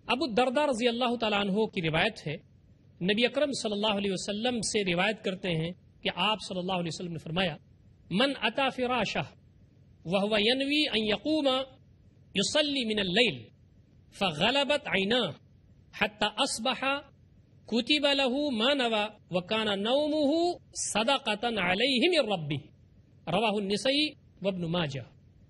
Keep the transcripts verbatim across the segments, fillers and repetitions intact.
ابو الدرداء رضی اللہ تعالیٰ عنہ کی روایت ہے، نبی اکرم صلی اللہ علیہ وسلم سے روایت کرتے ہیں کہ آپ صلی اللہ علیہ وسلم نے فرمایا، من اتا فراشہ وهو ينوي ان يقوم يصلي من الليل فغلبت عيناه حتى اصبح كتب له ما نوى وكان نومه صدقة عليه من ربه، رواه النسائی وابن ماجہ۔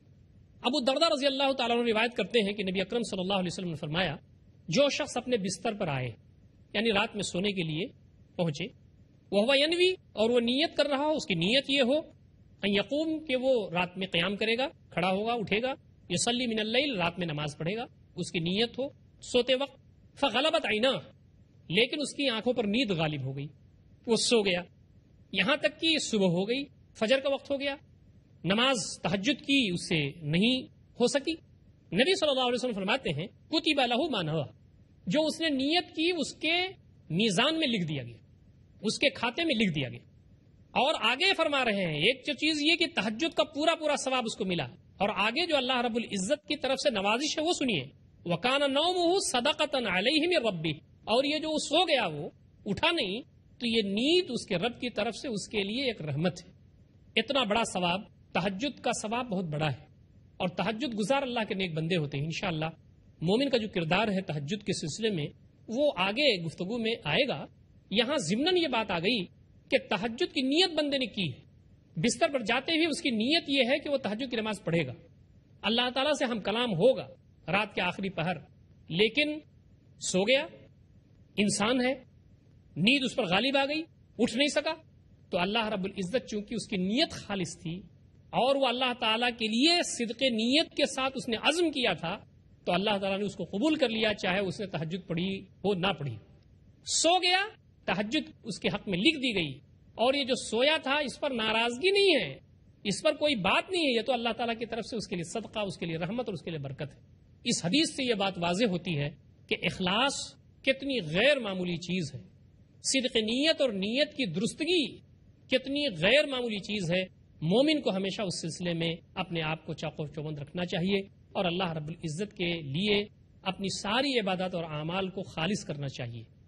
ابو الدرداء رضی اللہ تعالیٰ عنہ روایت کرتے ہیں کہ نبی اکرم صلی اللہ علیہ وسلم نے فرمایا، جو شخص اپنے بستر پر آئے یعنی رات میں سونے کے لیے پہنچے، وہ ینوی اور وہ نیت کر رہا ہو، اس کی نیت یہ ہو ان یقوم کہ وہ رات میں قیام کرے گا، کھڑا ہوگا، اٹھے گا، یصلی من اللیل رات میں نماز پڑھے گا، اس کی نیت ہو سوتے وقت، فغلبت عیناہ لیکن اس کی آنکھوں پر نیند غالب ہو گئی، وہ سو گیا، یہاں تک کہ صبح ہو گئی، فجر کا وقت ہو گیا، نماز تہجد کی اس سے نہیں ہو سکی، نبی صلی اللہ علیہ وسلم فرماتے ہیں کتب لہ ما نوی، جو اس نے نیت کی اس کے میزان میں لکھ دیا گیا، اس کے کھاتے میں لکھ دیا گیا۔ اور آگے فرما رہے ہیں ایک جو چیز یہ کہ تہجد کا پورا پورا ثواب اس کو ملا، اور آگے جو اللہ رب العزت کی طرف سے نوازش ہے وہ سنیے، وَكَانَ نَوْمُهُ صَدَقَةً عَلَيْهِ مِن رَبِّهِ، اور یہ جو سو گیا وہ اٹھا نہیں تو یہ نیند اس کے رب کی طرف سے اس کے لیے ایک رحمت ہے۔ اتنا بڑا ثواب، تہجد کا ثواب بہت بڑا ہے، اور تہجد گزار اللہ کے نیک بندے ہوتے ہیں۔ انشاءاللہ مومن کا جو کردار ہے تہجد کے سلسلے میں وہ آگے گفتگو میں آئے گا۔ یہاں ضمناً یہ بات آ گئی کہ تہجد کی نیت بندے نے کی ہے، بستر پر جاتے ہوئے اس کی نیت یہ ہے کہ وہ تہجد کی نماز پڑھے گا، اللہ تعالیٰ سے ہم کلام ہوگا رات کے آخری پہر، لیکن سو گیا، انسان ہے، نیند اس پر غالب آ گئی، اٹھ نہیں سکا، تو اللہ رب العزت چونکہ اس کی نیت خالص تھی اور وہ اللہ تعالیٰ کے لیے صدق نیت کے ساتھ اس نے عزم کیا تھا، تو اللہ تعالیٰ نے اس کو قبول کر لیا، چاہے اس نے تہجد پڑھی ہو نہ پڑھی۔ سو گیا، تہجد اس کے حق میں لکھ دی گئی، اور یہ جو سویا تھا اس پر ناراضگی نہیں ہے، اس پر کوئی بات نہیں ہے، یہ تو اللہ تعالیٰ کی طرف سے اس کے لیے صدقہ، اس کے لیے رحمت اور اس کے لیے برکت ہے۔ اس حدیث سے یہ بات واضح ہوتی ہے کہ اخلاص کتنی غیر معمولی چیز ہے، صدق نیت اور نیت کی درستگی کتنی غیر معمولی چیز ہے۔ مومن کو ہمیشہ اس سلسلے میں اپنے آپ کو چاق و چوبند رکھنا چاہیے، اور اللہ رب العزت کے لیے اپنی ساری عبادات اور اعمال کو خالص کرنا چاہیے۔